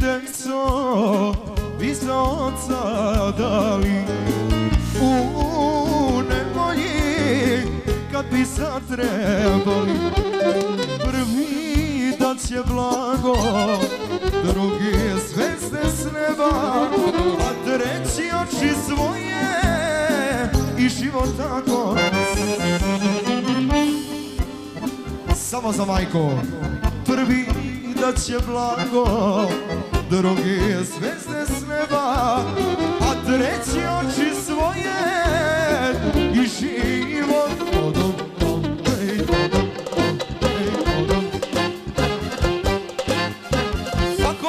tekco vi ste oca dali u nevolji kad bi sad trebali. Prvi da će blago, drugi zvezde s neba, a treći oči svoje i život tako. Samo za majku. Prvi da će blago, drugi zvezde s neba, a treći oči svoje i život. Ako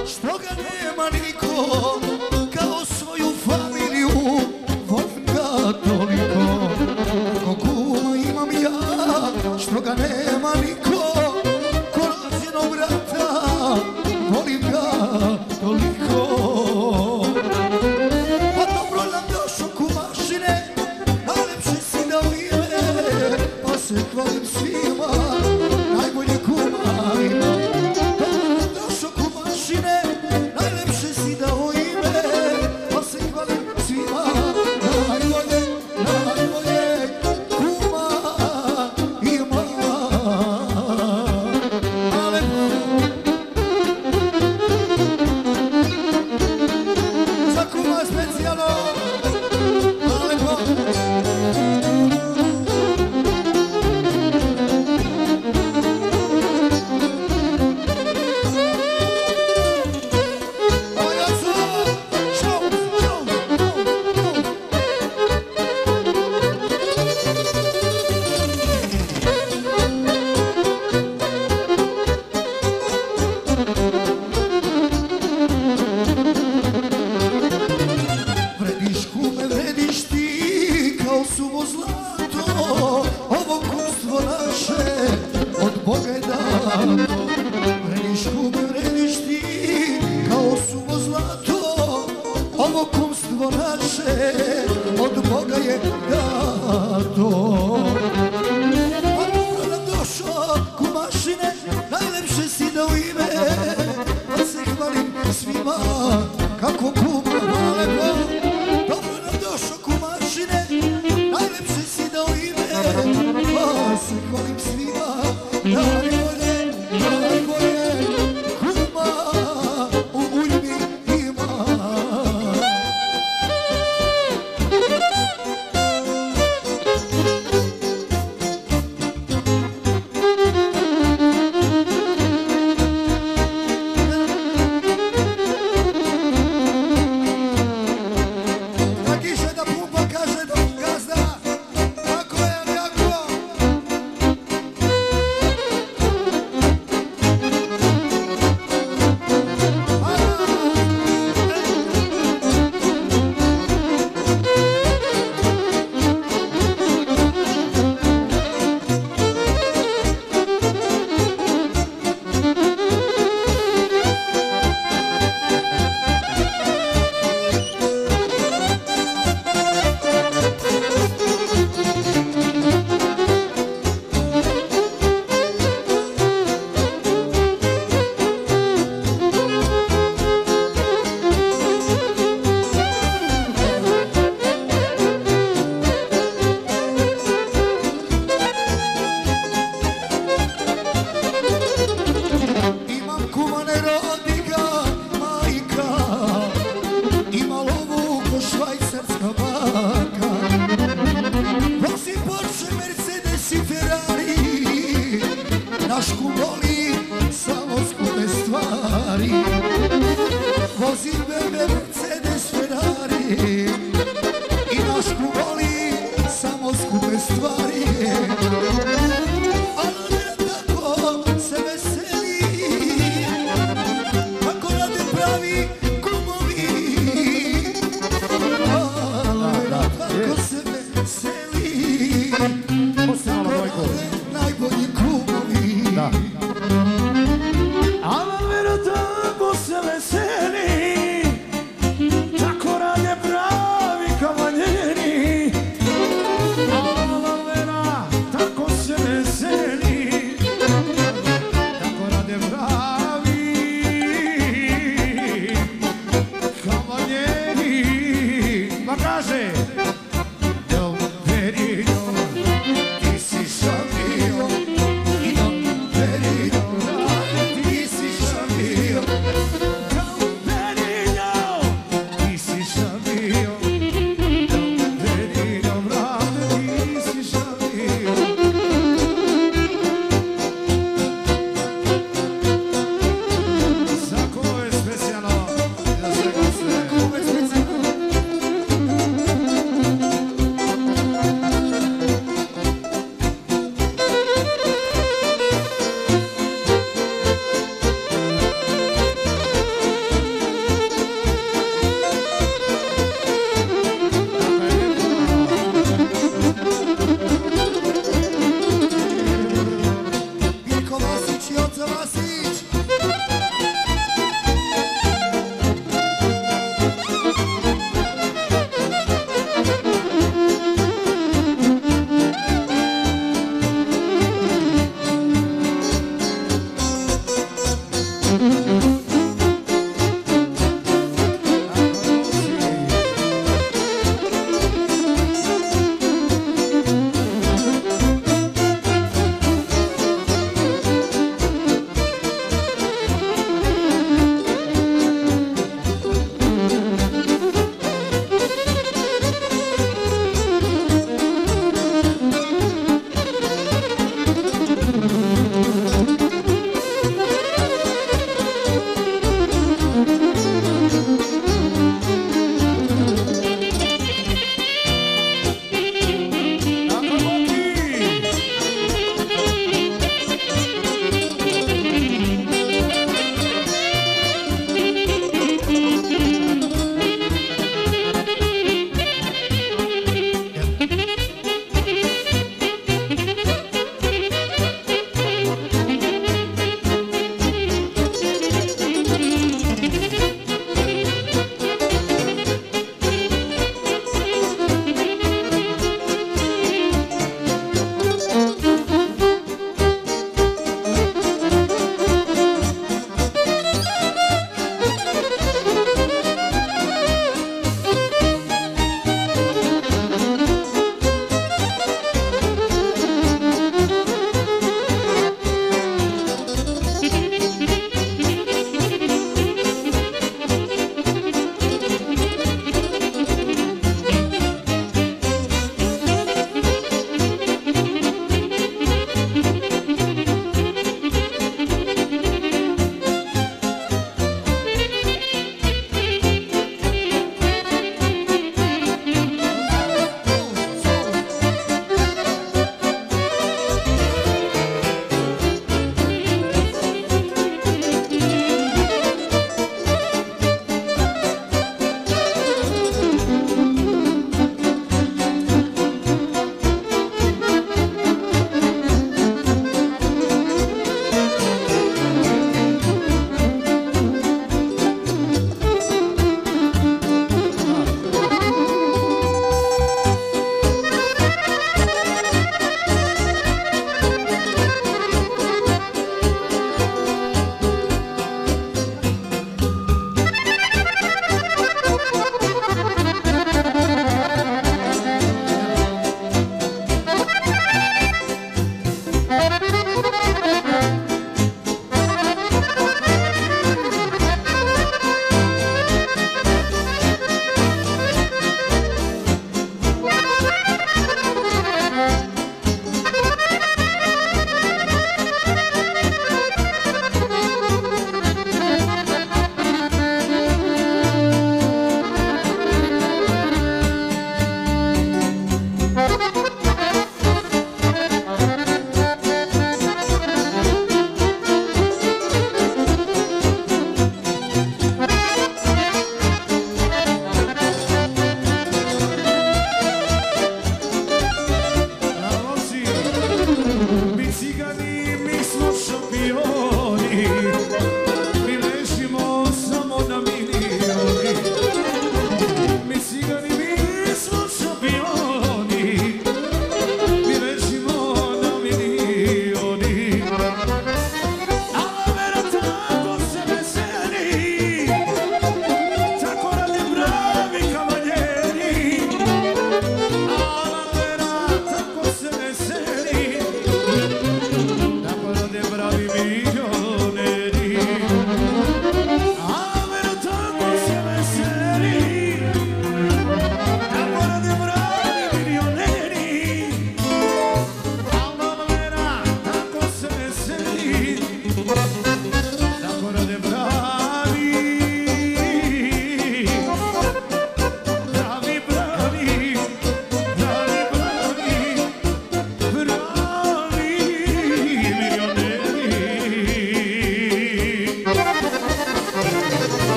što ga nema niko, kao svoju familiju, volim ga toliko. Ko kuma imam ja, što ga nema niko, ko rođenog brata, volim ga toliko. Pa dobro nam došo kumašine, najlepše si dao ime, pa se hvalim svima, najbolje kuma ima. Dobro nam došo kumašine, najlepše si dao ime, pa se hvalim svima, najbolje kuma ima. Za kuma specijalno, lepo. Vrediš kume, vrediš ti kao suvo zlato, ovo kumstvo naše od Boga je dato. Vrediš kume, vrediš ti kao suvo zlato, ovo kumstvo naše od Boga je dato. Pa dobro nam došo kumašine, najlepše si dao ime, pa se hvalim svima kako kuma lepo. Dobro nam došo kumašine, najlepše si dao ime, pa se hvalim svima, najbolje kuma u Uljmi ima.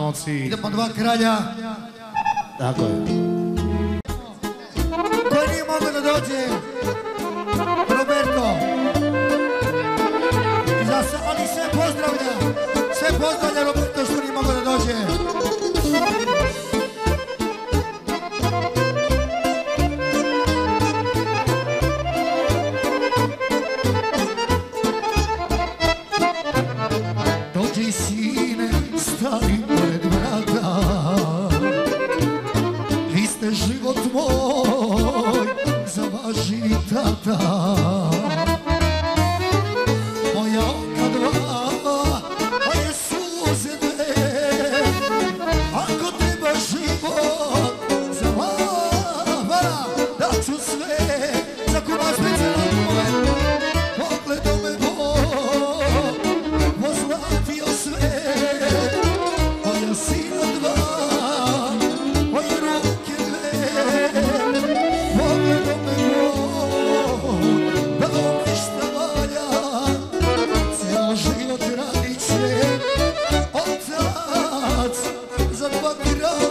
noći. Idemo dva kralja. Tako je. Ko nije mogao da dođe? Roberto. Ali sve pozdravlja. Sve pozdravlja Roberto što nije mogao da dođe. Dođi sine, stari pored vrata. Vi ste život moj, za vaši tata. Moja oka dva, moje suze dve. Ako treba život, za vama daću sve. Za kuma specijalno moje, pogledom me Bog pozlatio sve. Moja sina dva, moje ruke dve. Pogledom me Bog dao mi šta valja. Cijelo život radit će otac za dva kralja.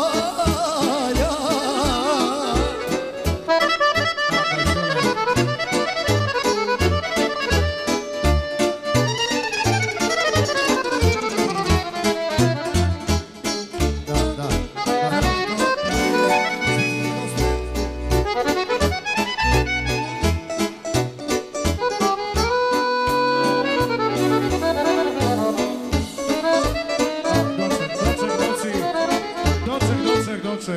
Docek.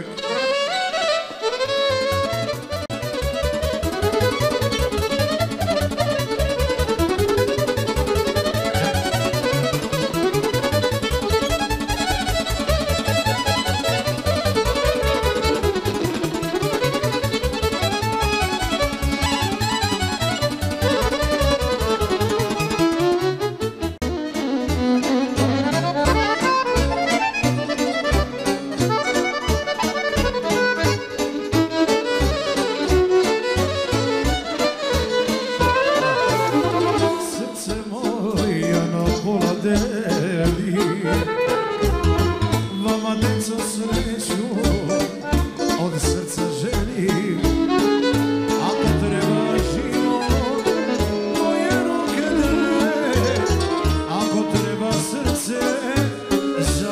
Vama deco sreću od srca želim. Ako treba život, moje ruke drže. Ako treba srce, za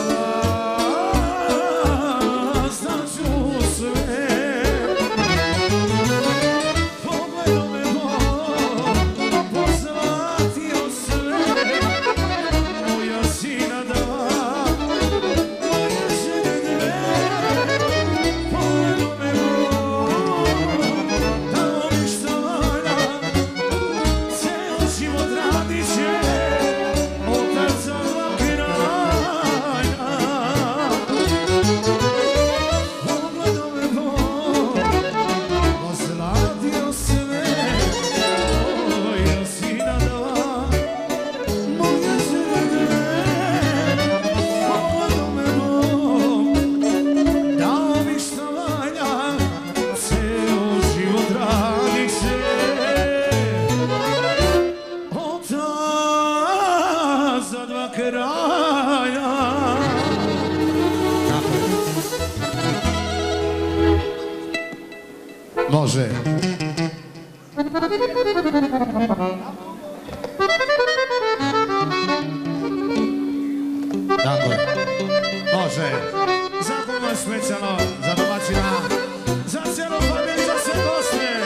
vas daću sve. Pogledom me Bog pozlatio sve. Moja sina dva, moje žene dve. Pogledom me Bog dao mi šta valja. Ceo život radit će otac za dva kralja. Pogledom me Bog pozlatio sve. Moja sina dva, moje žene dve. Pogledom me Bog dao mi šta valja. Ceo život radit će otac za dva kralja. Može. Tako je. Može. Za kuma specijalno, za domaćina, za cijelu familiju, za sve goste.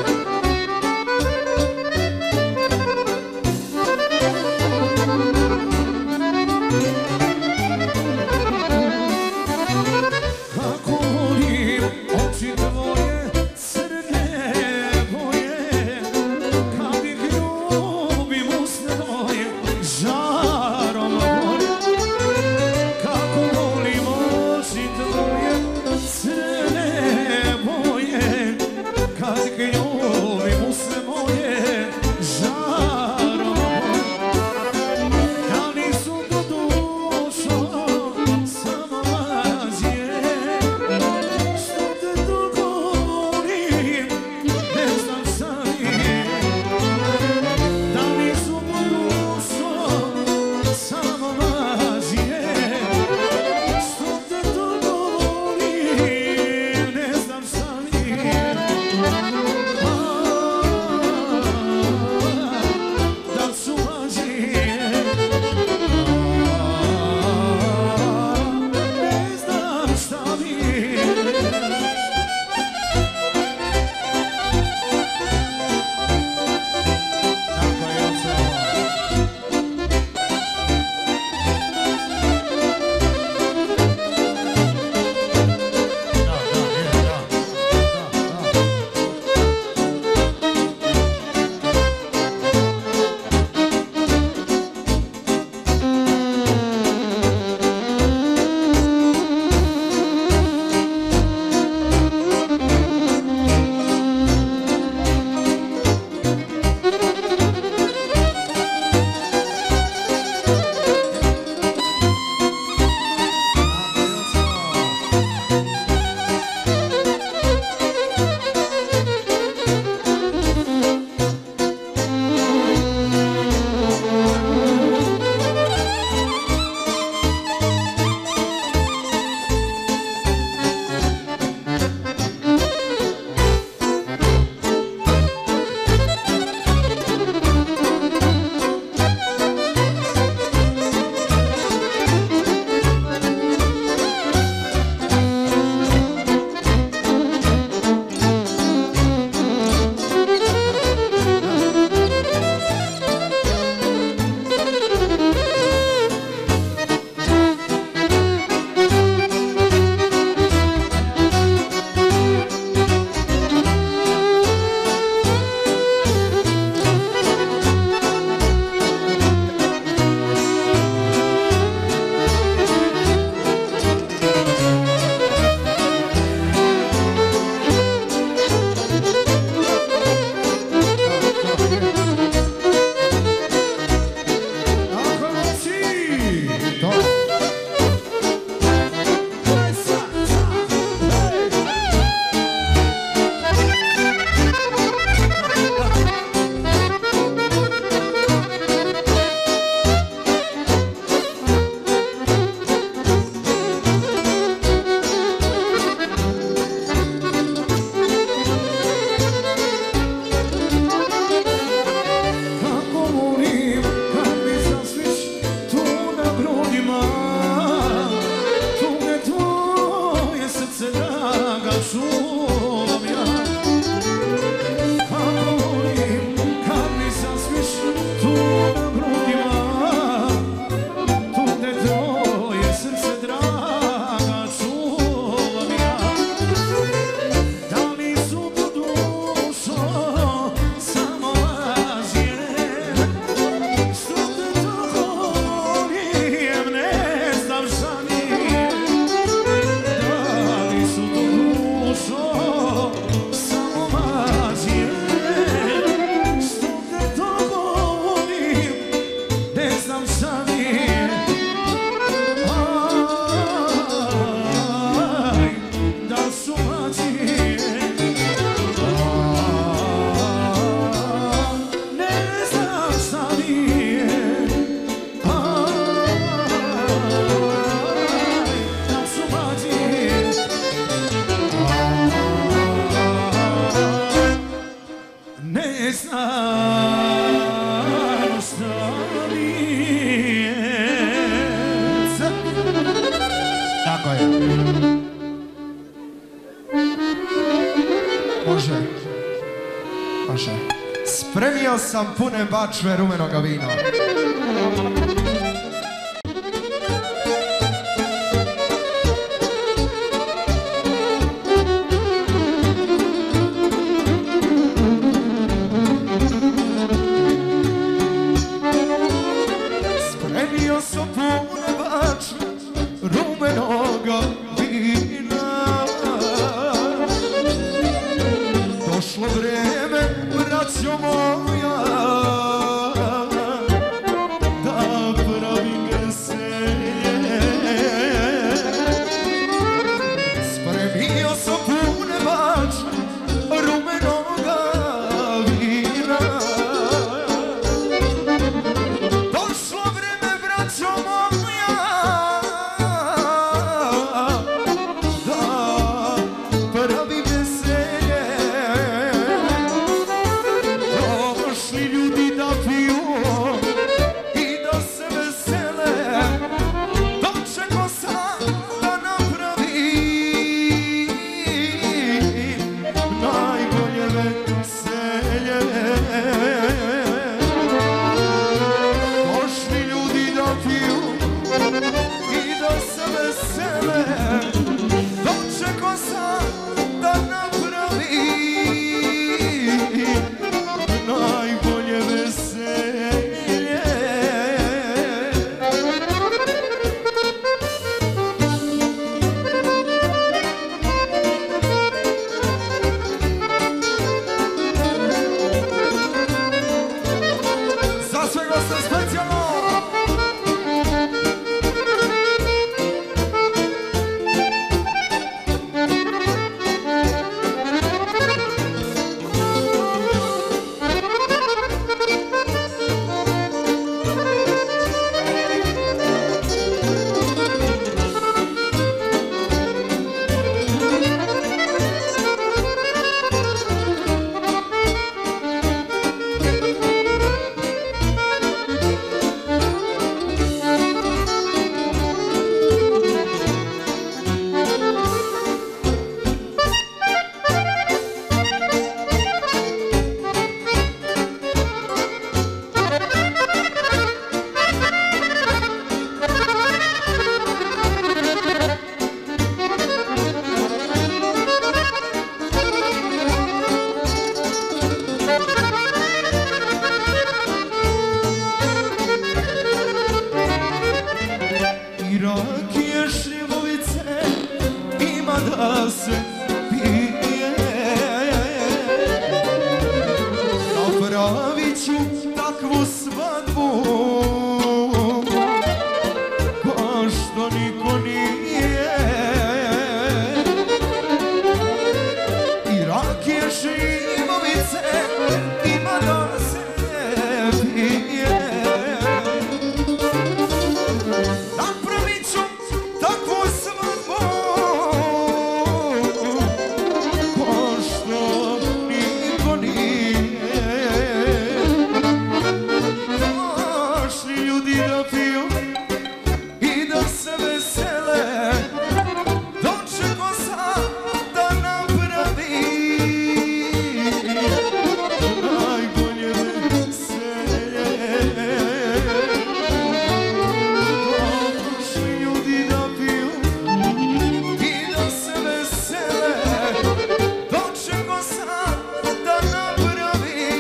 Kako volim oči tvoje crne boje, kad ih ljubim usne moje žarom gori. Kako volim oči tvoje crne boje, kad ih ljubim usne moje žarom gori. Da nisu to duše Spremio sam pune bačve rumenoga vina. Spremio sam pune bačve rumenoga vina. Došlo vreme, braćo moja, da pravim veselje. Spremio sam pune bačve rumenoga vina. Došlo vreme, braćo moja, da pravim veselje. Došli ljudi da piju i da se vesele. Dočekao sam da napravim najbolje veselje. Došli ljudi da piju i da se vesele. Dočekao sam da napravim najbolje veselje. Za sve goste specijalno! I rakije šljivovice ima da se pije. Napravit ću takvu svadbu ko što niko nije. I rakije šljivovice ima da se pije. Napravit ću takvu svadbu ko što niko nije. Došli ljudi da piju i da se vesele. Dočekao sam da napravim najbolje veselje. Došli ljudi da piju i da se vesele. Dočekao sam da napravim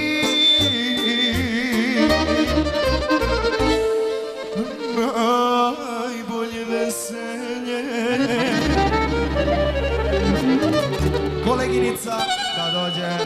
najbolje veselje. Koleginica da dođe.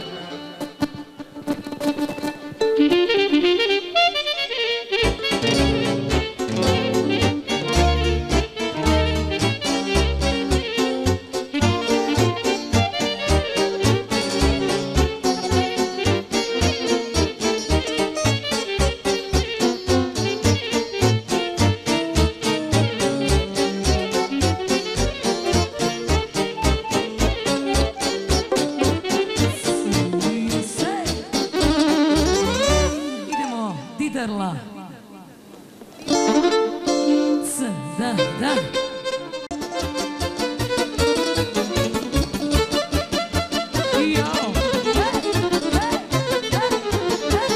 Diderla. Da. Jao.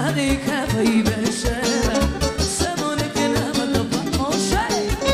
gradi kava i večera, samo neke nama to pa može.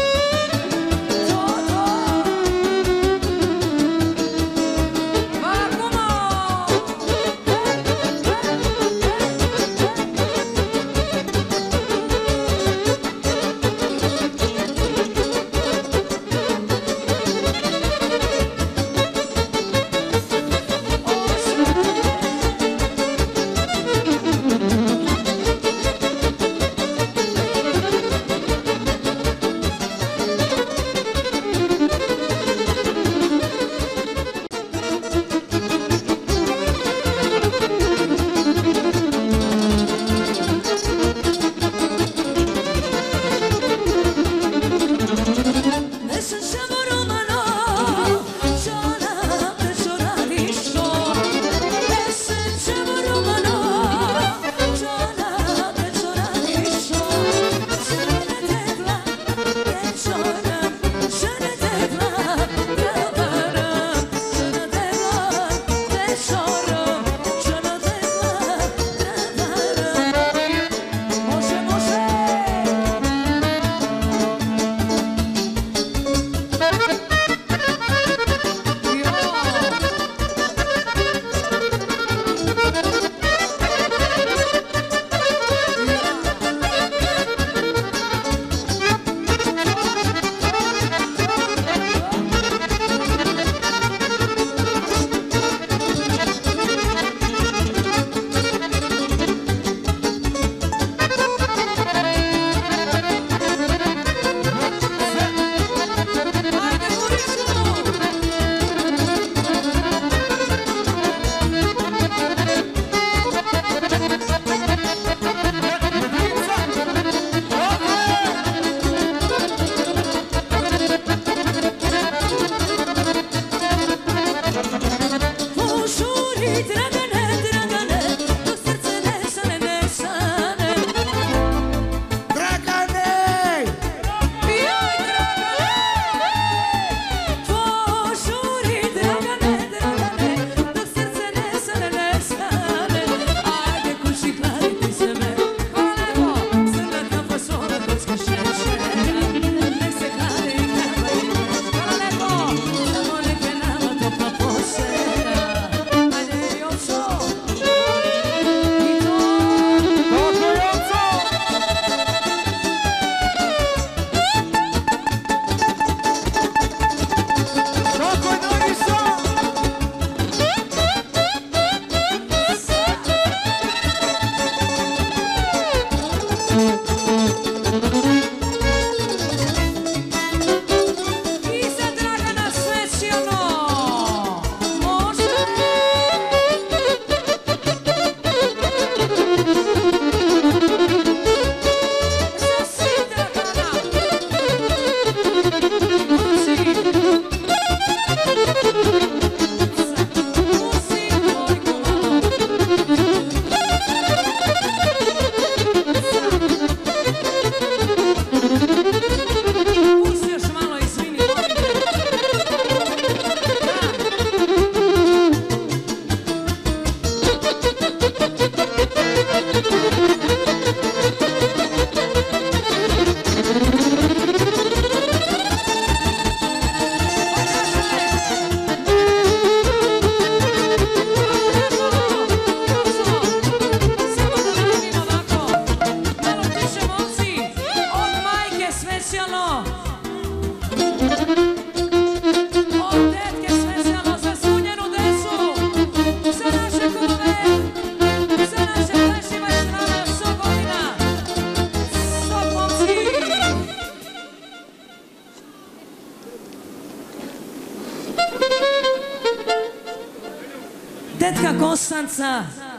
Tetka Kostanca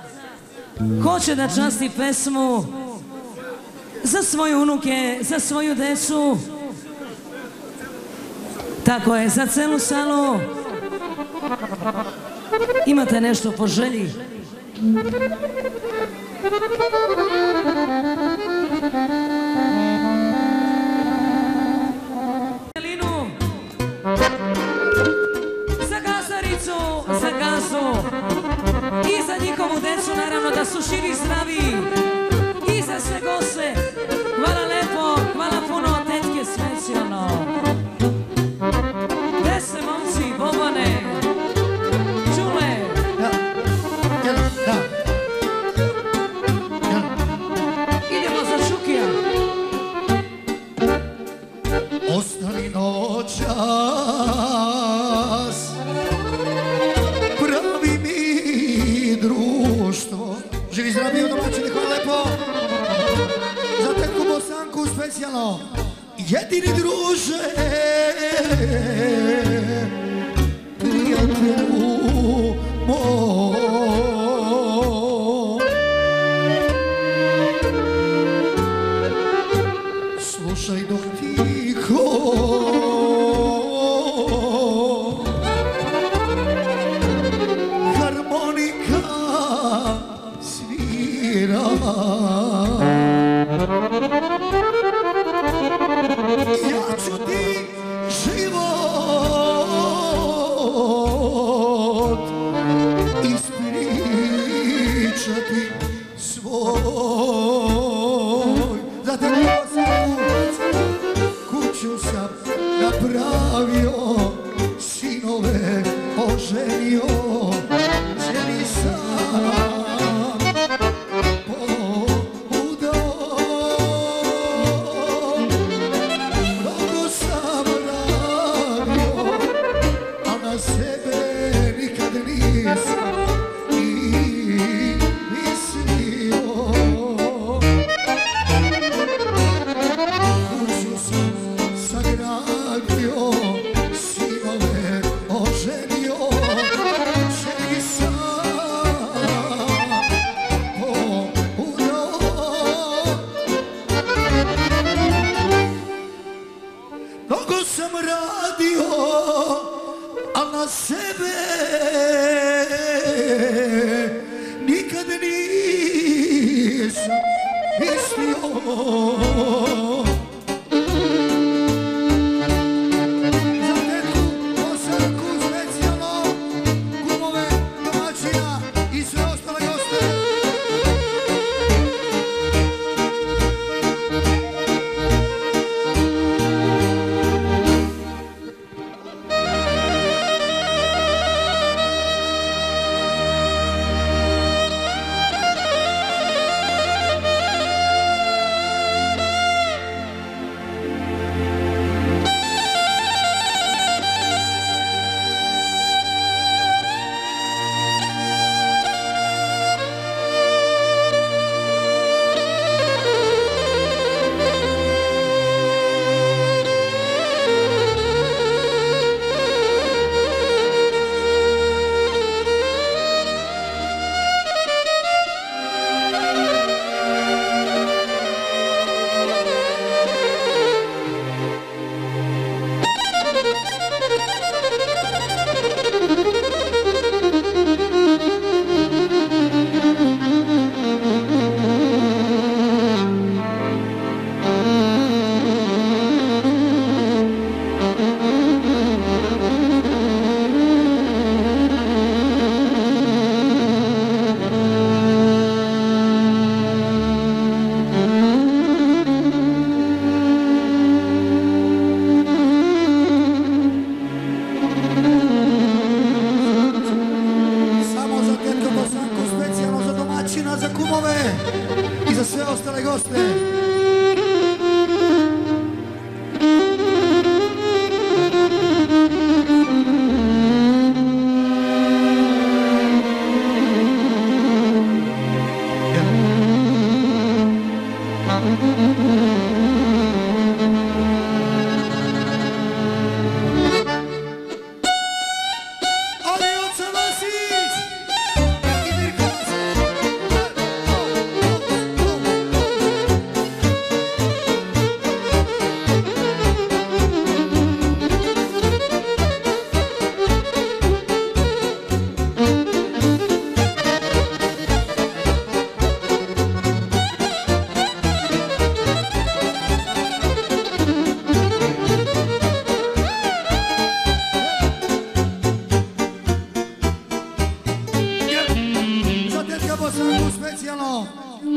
hoće da časti pesmu za svoje unuke, za svoju decu. Tako je, za celu salu. Imate nešto po želji? Za Gazaricu, za Gazu i za njihovu decu, naravno da su širi zdravi. Živi zdravi u domaćini, hvala lepo. Za tetku Bosanku specijalno. Jedini druže, prijatelju moj. Slušaj dok tiho harmonika svira. Ja ću ti život ispričati svoj. Zatim kuću sam napravio, sinove oženio, ženi sam poudao. Mnogo sam radio, a na sebe nikad nisam ni mislio. Kuću sam sagradio, sinove oženio, ženi sam poudao. Mnogo sam radio, a na sebe nikad nisam mislio. Za tetku Bosanku specijalno, kumove, domaćina i sve ostale goste. Samo za tetku Bosanku specijalno, za domaćina, za kumove i za sve ostale goste. Ali oca Vasić i Mirko Vasić. Za tetka Bosanku specijalno.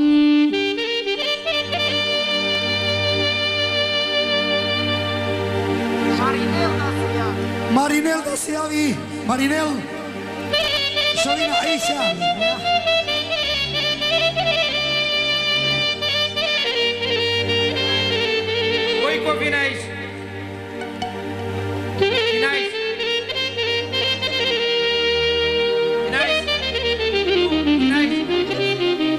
Marinel da se javi. Marinel. Šalina Aisha. Gojko Vinajs. Vinajs. Vinajs. Vinajs.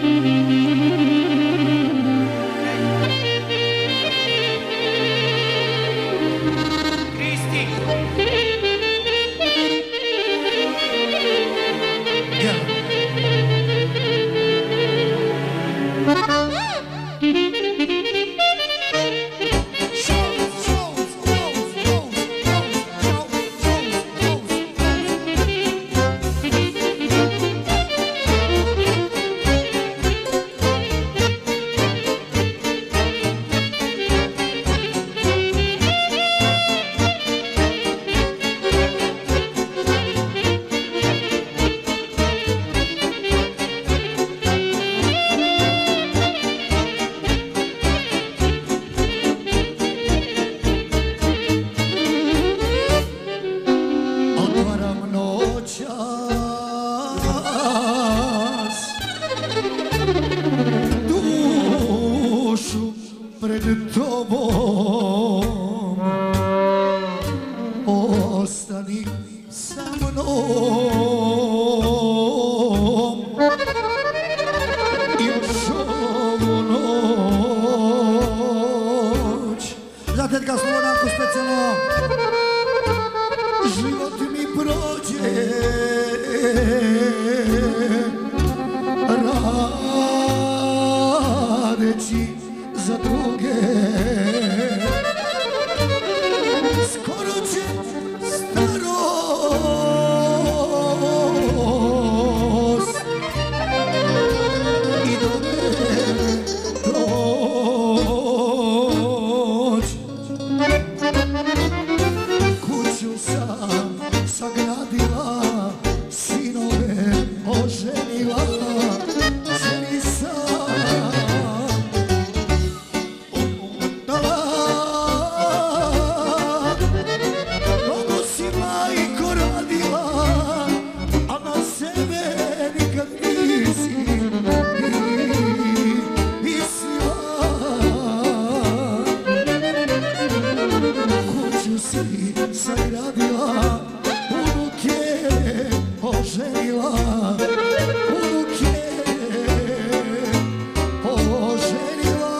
plaći za druge. Skoro će starost i do mene doć. Kuću sam sagradila, sinove oženila, ženi sam odala. Mnogo si majko radila, a na sebe nikad nisi mislila. Kuću si sagradila, unuke oženila, unuke oženila.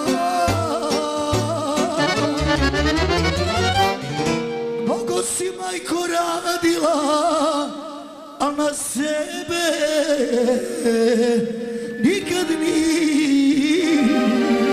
Mnogo si majko radila, a na sebe nikad nisi